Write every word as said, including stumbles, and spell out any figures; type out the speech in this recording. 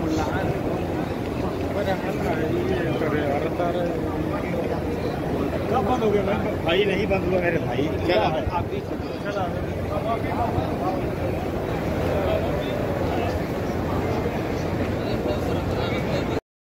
कब बंद हो गया भाई? नहीं बंद हुआ मेरे भाई। क्या है?